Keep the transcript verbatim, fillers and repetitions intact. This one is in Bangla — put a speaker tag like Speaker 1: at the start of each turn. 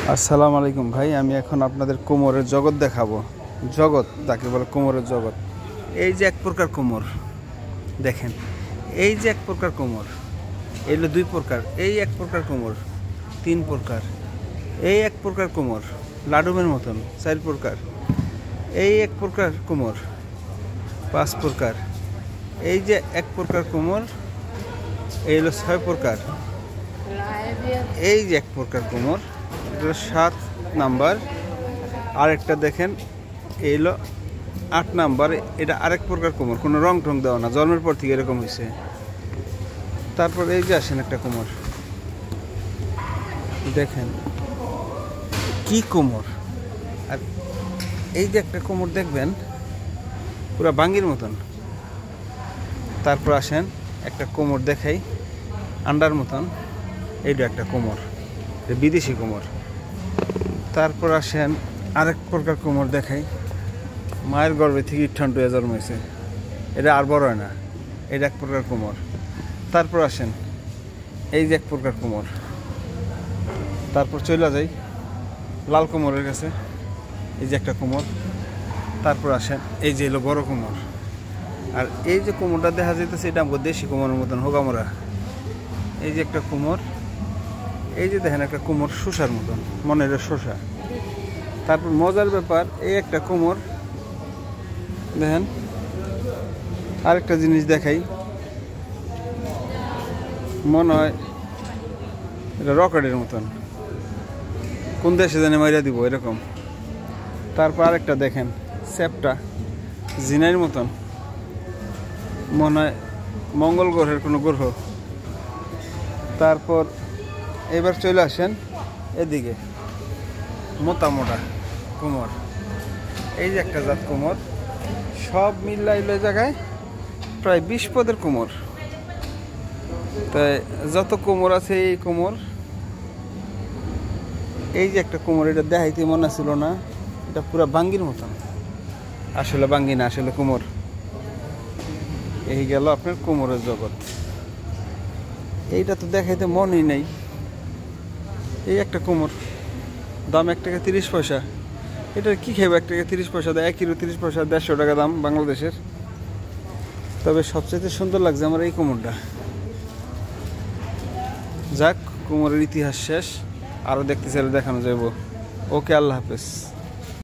Speaker 1: আসসালামু আলাইকুম ভাই, আমি এখন আপনাদের কোমরের জগৎ দেখাবো। জগৎ তাকে বলে, কোমরের জগৎ। এই যে এক প্রকার কোমর দেখেন, এই যে এক প্রকার কোমর, এগুলো দুই প্রকার। এই এক প্রকার কোমর তিন প্রকার, এই এক প্রকার কোমর লাডুমের মতন চার প্রকার, এই এক প্রকার কোমর পাঁচ প্রকার, এই যে এক প্রকার কোমর এই হলো ছয় প্রকার, এই যে এক প্রকার কোমর এটা সাত নাম্বার, আরেকটা দেখেন এই হলো আট নাম্বার। এটা আরেক প্রকার কোমর, কোনো রং টং দেওয়া না, জন্মের পর থেকে এরকম হয়েছে। তারপর এই যে আসেন একটা কোমর, দেখেন কি কোমর। আর এই যে একটা কোমর দেখবেন পুরা বাঙ্গির মতন। তারপর আসেন একটা কোমর দেখাই আন্ডার মতন, এইটা একটা কোমর, বিদেশি কোমর। তারপর আসেন আরেক প্রকার কোমর দেখাই, মায়ের গর্ভে থেকে ইঠান টুয়ে জন্মাইছে, এটা আর বড় হয় না, এটা এক প্রকার কোমর। তারপর আসেন এই যে এক প্রকার কোমর। তারপর চলে যাই লাল কোমরের কাছে, এই যে একটা কোমর। তারপর আসেন এই যে এলো বড় কোমর। আর এই যে কোমরটা দেখা যাইতেছে এটা আমাকে দেশি কোমরের মতন হোগামরা। এই যে একটা কোমর, এই যে দেখেন একটা কোমর শোষার মতন, মনে হয় শোষা। তারপর মজার ব্যাপার, এই একটা কোমর দেখেন। আরেকটা জিনিস দেখাই, মনে হয় এটা রকেটের মতন, কোন দেশে জানে মাইরা দিব এরকম। তারপর আরেকটা দেখেন স্যাপটা জিনাইর মতন, মনে হয় মঙ্গল গ্রহের কোনো গ্রহ। তারপর এবার চলে আসেন এদিকে মোটা মোটা কোমর, এই যে একটা জাত কোমর, সব মিলাইলে জায়গায় প্রায় বিশ পদের কোমর। তাই যত কোমর আছে এই কোমর, এই যে একটা কোমর, এটা দেখাইতে মনে ছিল না, এটা পুরো বাঙ্গির মতন, আসলে বাঙ্গি না, আসলে কোমর। এই গেল আপনার কোমরের জগৎ। এইটা তো দেখাইতে মনই নেই। এই একটা কোমর, দাম এক টাকা তিরিশ পয়সা। এটা কি খাইবে এক টাকা তিরিশ পয়সা, দেয় এক কিলো তিরিশ পয়সা, দেড়শো টাকা দাম বাংলাদেশের। তবে সবচেয়ে সুন্দর লাগছে আমার এই কোমরটা। যাক, কোমরের ইতিহাস শেষ, আরও দেখতে চাইলে দেখানো যাইব। ওকে, আল্লাহ হাফেজ।